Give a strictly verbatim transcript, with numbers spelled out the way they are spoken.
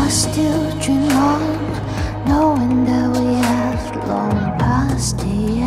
still dream on, knowing that we have long past the